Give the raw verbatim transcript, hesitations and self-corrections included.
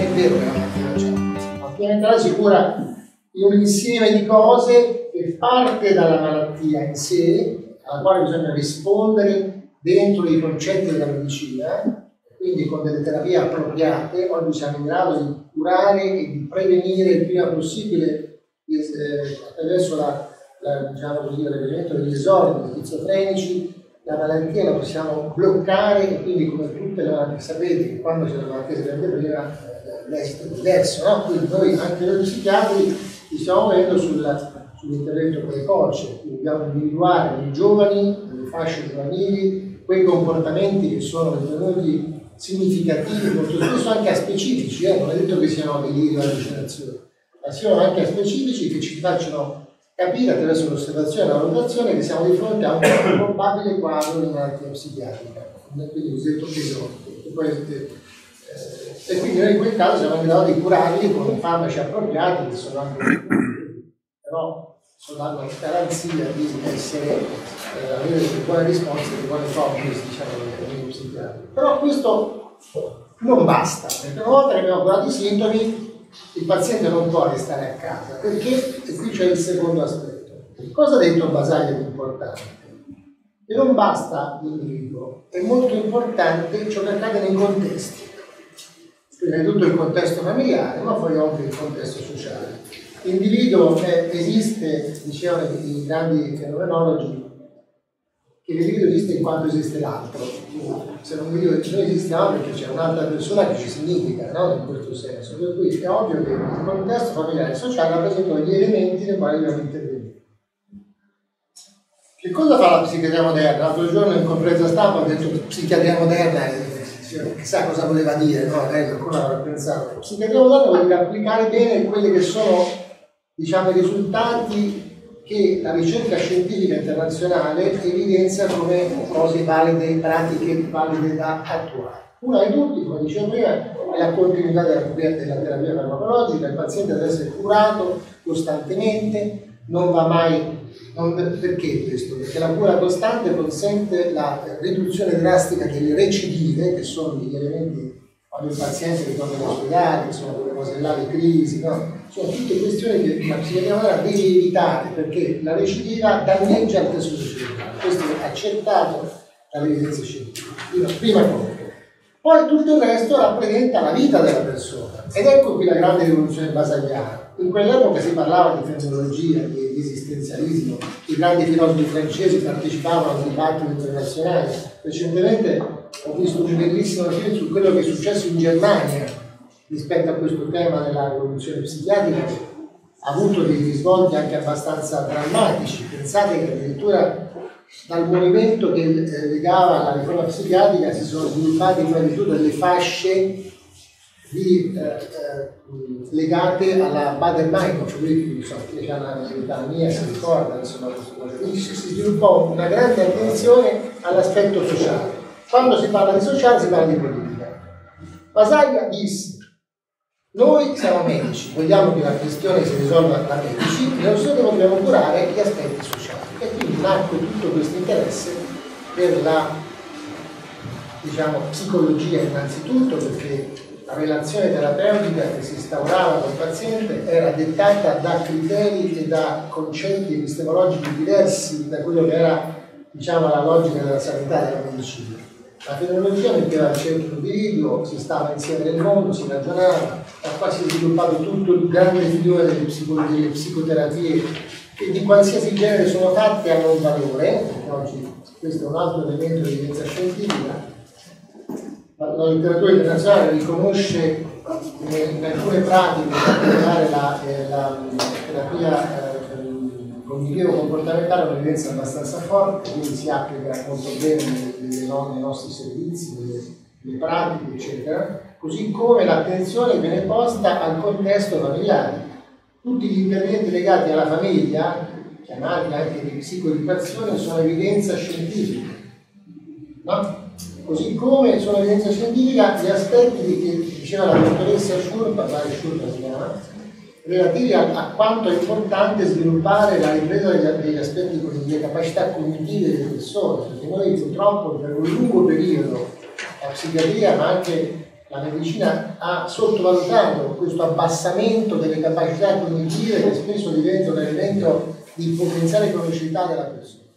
è vero che la malattia non c'è. La malattia mentale si cura in un insieme di cose che parte dalla malattia in sé, alla quale bisogna rispondere dentro i concetti della medicina, quindi con delle terapie appropriate. Oggi siamo in grado di curare e di prevenire il prima possibile eh, attraverso la, la, diciamo così, l'avvenimento degli esordi schizofrenici. La malattia la possiamo bloccare e quindi, come tutte le malattie, sapete che quando c'è una malattia si prende prima, eh, l'esito è diverso, no? Quindi noi, anche noi psichiatri, ci stiamo muovendo sull'intervento precoce, quindi dobbiamo individuare nei giovani, nelle fasce giovanili, quei comportamenti che sono ritenuti significativi, molto spesso anche aspecifici, eh? Non è detto che siano deliri o allucinazioni, ma siano anche aspecifici che ci facciano capire attraverso l'osservazione e la valutazione che siamo di fronte a un probabile quadro di malattia psichiatrica, quindi il cosiddetto esordio. E quindi noi in quel caso siamo in grado di curarli con farmaci appropriati che sono anche però danno garanzia di essere eh, avere delle buone risposte, delle buone prognosi, diciamo, nei psichiatri. Però questo non basta, perché una volta che abbiamo curato i sintomi il paziente non può restare a casa, perché, e qui c'è il secondo aspetto. Cosa ha detto Basaglia di importante? Che non basta l'individuo, è molto importante ciò che accade nei contesti. Prima di tutto il contesto familiare, ma poi anche il contesto sociale. L'individuo esiste, dicevano i grandi fenomenologi, che l'individuo esiste in quanto esiste l'altro. Se non noi esistiamo perché c'è un'altra persona che ci significa, no? In questo senso. Per cui è ovvio che il contesto familiare e sociale rappresentano gli elementi nei quali dobbiamo intervenire. Che cosa fa la psichiatria moderna? L'altro giorno in conferenza stampa ho detto psichiatria moderna e chissà cosa voleva dire, no? Lei ancora avrà pensato. La psichiatria moderna vuol dire applicare bene quelli che sono, diciamo, i risultati che la ricerca scientifica internazionale evidenzia come cose valide, pratiche valide da attuare. Una di tutti, come dicevo prima, è la continuità della, della terapia farmacologica. Il paziente deve essere curato costantemente, non va mai. Non, perché questo? Perché la cura costante consente la riduzione drastica delle recidive, che sono gli elementi quando il paziente ritorna all'ospedale, che sono quelle cose là, le crisi, no? Sono tutte questioni che la psichiatria moderna deve evitare, perché la recidiva danneggia il tessuto cerebrale. Questo è accertato dall'evidenza scientifica. Prima cosa. Poi tutto il resto rappresenta la vita della persona. Ed ecco qui la grande rivoluzione basagliana. In quell'epoca si parlava di fenomenologia, di esistenzialismo, i grandi filosofi francesi partecipavano al dibattito internazionale. Recentemente ho visto un bellissimo film su quello che è successo in Germania rispetto a questo tema della rivoluzione psichiatrica, che ha avuto dei risvolti anche abbastanza drammatici. Pensate che addirittura dal movimento che legava la riforma psichiatrica si sono sviluppate prima di tutto delle fasce di, eh, eh, legate alla Baden-Meinhof, quindi so, chi ha la età mia si ricorda, insomma, quindi si sviluppò una grande attenzione all'aspetto sociale. Quando si parla di sociale si parla di politica. Basaglia disse: noi siamo medici, vogliamo che la questione si risolva da medici, e noi dobbiamo curare gli aspetti sociali. E quindi nacque tutto questo interesse per la, diciamo, psicologia innanzitutto, perché la relazione terapeutica che si instaurava col paziente era dettata da criteri e da concetti epistemologici diversi da quello che era, diciamo, la logica della sanità e della medicina. La fenomenologia metteva al centro l'individuo, si stava insieme nel mondo, si ragionava, da qua si è sviluppato tutto il grande filone delle, psico, delle psicoterapie che di qualsiasi genere sono fatte hanno un valore, perché oggi questo è un altro elemento di evidenza scientifica. La letteratura internazionale riconosce in alcune pratiche, in particolare la, eh, la terapia eh, cognitivo-comportamentale, un'evidenza abbastanza forte, quindi si applica molto bene nei, nei nostri servizi, nelle, nelle pratiche, eccetera, così come l'attenzione viene posta al contesto familiare. Tutti gli interventi legati alla famiglia, chiamati anche di psicoeducazione, sono evidenza scientifica, no? Così come sono evidenza scientifica gli aspetti di, che diceva la dottoressa Schurpa, Schurpa si chiama, relativi a, a quanto è importante sviluppare la ripresa degli, degli aspetti, delle capacità cognitive delle persone, perché noi purtroppo per un lungo periodo la psichiatria, ma anche la medicina ha sottovalutato questo abbassamento delle capacità cognitive che spesso diventa un elemento di potenziale cronicità della persona.